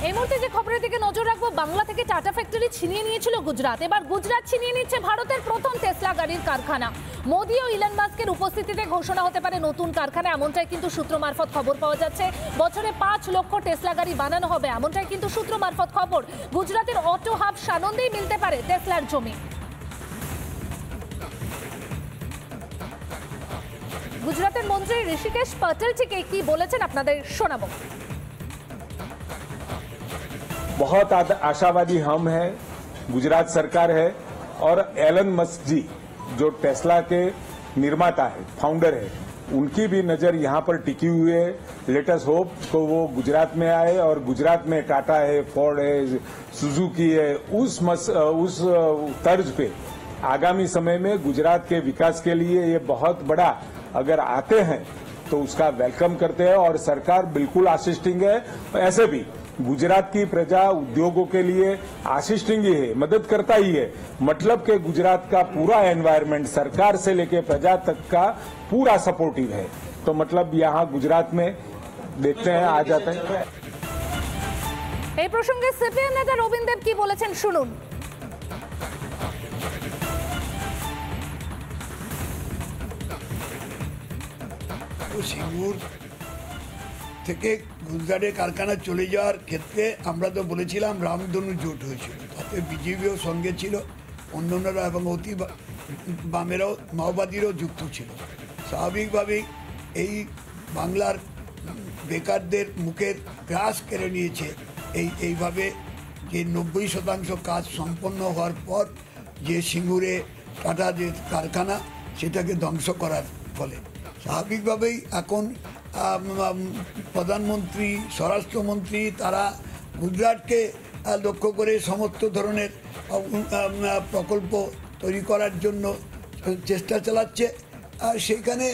এই মুহূর্তে যে খবরের দিকে নজর রাখবো, বাংলা থেকে টাটা ফ্যাক্টরি ছিনিয়ে নিয়েছিল গুজরাট, এবার গুজরাট ছিনিয়ে নিচ্ছে ভারতের প্রথম টেসলা গাড়ির কারখানা। মোদি ও ইলন মাস্কের উপস্থিতিতে ঘোষণা হতে পারে নতুন কারখানা, এমনটাই কিন্তু সূত্র মারফত খবর পাওয়া যাচ্ছে। বছরে 5 লক্ষ টেসলা গাড়ি বানানো হবে, এমনটাই কিন্তু সূত্র মারফত খবর। গুজরাটের অটো হাব সানন্দেই মিলতে পারে টেসলার জমি। গুজরাটের মন্ত্রী ঋষিকেশ পটেল ঠিক কি বলেছেন আপনাদের শোনাবো। बहुत आशावादी हम हैं, गुजरात सरकार है और एलन मस्क जी जो टेस्ला के निर्माता है, फाउंडर है, उनकी भी नजर यहाँ पर टिकी हुई है। लेट अस होप को वो गुजरात में आए और गुजरात में टाटा है, फोर्ड है, सुजुकी है, उस तर्ज पे आगामी समय में गुजरात के विकास के लिए ये बहुत बड़ा अगर आते हैं तो उसका वेलकम करते हैं और सरकार बिल्कुल असिस्टिंग है। ऐसे भी गुजरात की प्रजा उद्योगों के लिए असिस्टिंग ही है, मदद करता ही है। मतलब कि गुजरात का पूरा एनवायरनमेंट सरकार से लेकर प्रजा तक का पूरा सपोर्टिव है। तो मतलब यहाँ गुजरात में देखते हैं आ जाते हैं। এই প্রসঙ্গে সিপিএম নেতা রবীন দেব কি বলেছেন শুনুন। সিঙ্গুর থেকে গুজরাটে কারখানা চলে যাওয়ার ক্ষেত্রে আমরা তো বলেছিলাম রামধনু জোট হয়েছিল, তাতে বিজেপিও সঙ্গে ছিল, অন্যান্যরা এবং অতি বামেরাও মাওবাদীরও যুক্ত ছিল। স্বাভাবিকভাবেই এই বাংলার বেকারদের মুখের গ্রাস কেড়ে নিয়েছে এইভাবে যে 90% কাজ সম্পন্ন হওয়ার পর যে সিঙ্গুরে টাটা যে কারখানা সেটাকে ধ্বংস করার ফলে স্বাভাবিকভাবেই এখন প্রধানমন্ত্রী, স্বরাষ্ট্রমন্ত্রী তারা গুজরাটকে লক্ষ্য করে সমস্ত ধরনের প্রকল্প তৈরি করার জন্য চেষ্টা চালাচ্ছে। সেখানে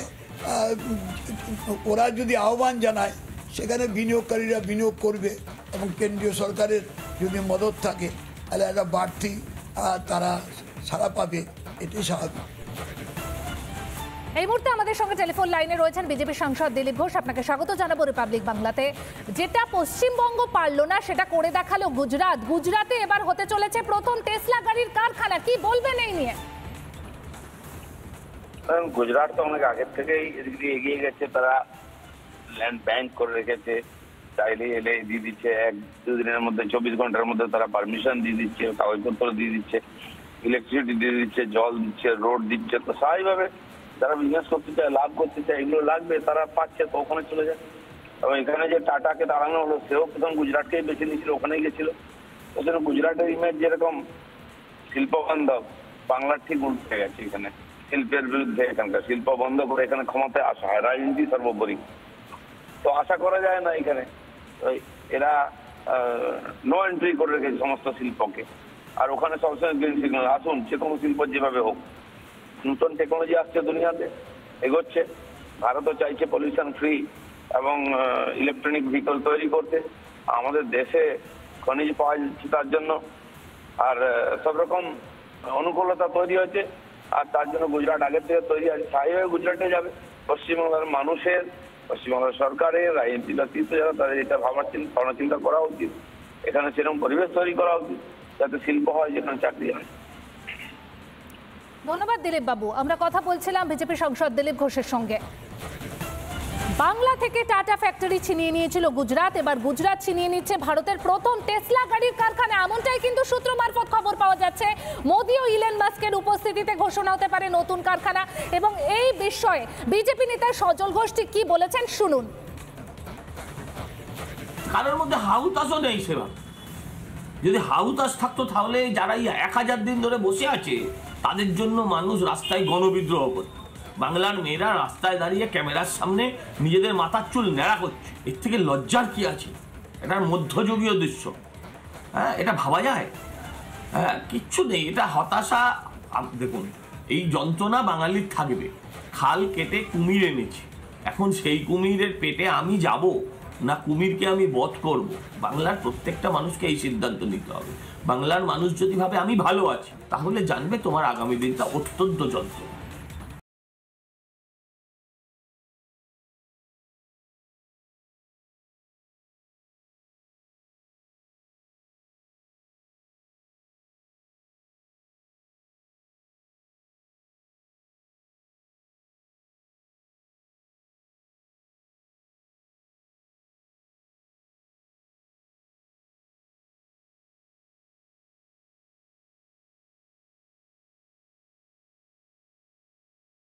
ওরা যদি আহ্বান জানায় সেখানে বিনিয়োগকারীরা বিনিয়োগ করবে এবং কেন্দ্রীয় সরকারের যদি মদত থাকে তাহলে একটা বাড়তি তারা সাড়া পাবে, এটাই স্বাভাবিক। এই মুহূর্তে আমাদের সঙ্গে টেলিফোন লাইনে রয়েছেন বিজেপি সাংসদ দিলীপ ঘোষ। আপনাকে স্বাগত জানাবো রিপাবলিক বাংলাতে। যেটা পশ্চিমবঙ্গ পারলো না সেটা করে দেখালো গুজরাট। গুজরাটে এবার হতে চলেছে প্রথম টেসলা গাড়ির কারখানা, কি বলবেন এই নিয়ে? গুজরাট তো অনেক আগের থেকেই এদিক দিয়ে এগিয়ে গেছে, তারা ল্যান্ড ব্যাংক করে রেখেছে, চাইলে এলে দিয়ে দিচ্ছে, 1-2 দিনের মধ্যে 24 ঘন্টার মধ্যে তারা পারমিশন দিয়ে দিচ্ছে, কাগজপত্র দিয়ে দিচ্ছে, ইলেকট্রিসিটি দিয়ে দিচ্ছে, জল দিচ্ছে, রোড দিচ্ছে। তো স্বাভাবিকভাবে যারা বিজনেস করতে চায়, লাভ করতে চায়, এগুলো লাগবে, তারা পাচ্ছে, তো ওখানে চলে যায়। এবং এখানে যে টাটাকে দাঁড়ানো হলো সেও প্রথম গুজরাটকেই বেছে নিয়েছিল, ওখানেই গেছিল। ওই জন্য গুজরাটের ইমেজ যেরকম শিল্প বান্ধব, বাংলার ঠিক উল্টে গেছে। এখানে শিল্পের বিরুদ্ধে, এখানকার শিল্প বন্ধ করে এখানে ক্ষমতায় আসা হয়, রাজনীতি সর্বোপরি। তো আশা করা যায় না এখানে এরা নো এন্ট্রি করে রেখেছে সমস্ত শিল্পকে। আর ওখানে সবসময় গ্রিন সিগন্যাল, আসুন যে কোনো শিল্প যেভাবে হোক, নতুন টেকনোলজি আসছে দুনিয়াতে, এগোচ্ছে। ভারতও চাইছে পলিউশন ফ্রি এবং ইলেকট্রনিক ভেহিকল তৈরি করতে। আমাদের দেশে খনিজ পাওয়া যাচ্ছে তার জন্য, আর সব রকম অনুকূলতা তৈরি হয়েছে। আর তার জন্য গুজরাট আগের থেকে তৈরি আছে, স্থায়ীভাবে গুজরাটে যাবে। পশ্চিমবাংলার মানুষের, পশ্চিমবাংলার সরকারের, রাজনীতির অতীত যারা তাদের এটা ভাবনা চিন্তা করা উচিত। এখানে সেরকম পরিবেশ তৈরি করা উচিত যাতে শিল্প হয়, যেখানে চাকরি হয়। ধন্যবাদ দিলীপ বাবু। আমরা কথা বলছিলাম বিজেপি সাংসদ দিলীপ ঘোষের সঙ্গে। বাংলা থেকে টাটা ফ্যাক্টরি ছিনিয়ে নিয়েছিল গুজরাট, এবার গুজরাট ছিনিয়ে নিচ্ছে ভারতের প্রথম টেসলা গাড়ির কারখানা, এমনটাই কিন্তু সূত্র মারফত খবর পাওয়া যাচ্ছে। মোদি ও ইলন মাস্কের উপস্থিতিতে ঘোষণা হতে পারে নতুন কারখানা। এবং এই বিষয়ে বিজেপি নেতা সজল ঘোষ ঠিক কি বলেছেন শুনুন। কারোর মধ্যে হাউতাসও নেই সেবা। যদি হাউতাস থাকতো তাহলে যারা 1000 দিন ধরে বসে আছে তাদের জন্য মানুষ রাস্তায় গণবিদ্রোহ করত। বাংলার মেয়েরা রাস্তায় দাঁড়িয়ে ক্যামেরার সামনে নিজেদের মাথার চুল ন্যাড়া করছে, এর থেকে লজ্জার কি আছে? এটা মধ্যযুগীয় দৃশ্য, হ্যাঁ, এটা ভাবা যায়? হ্যাঁ, কিচ্ছু নেই, এটা হতাশা। দেখুন, এই যন্ত্রণা বাঙালির থাকবে। খাল কেটে কুমির এনেছে, এখন সেই কুমিরের পেটে আমি যাব না কুমিরকে আমি বধ করব? বাংলার প্রত্যেকটা মানুষকে এই সিদ্ধান্ত নিতে হবে। বাংলার মানুষ যদি ভাবে আমি ভালো আছি, তাহলে জানবে তোমার আগামী দিনটা অত্যন্ত যন্ত্রণা।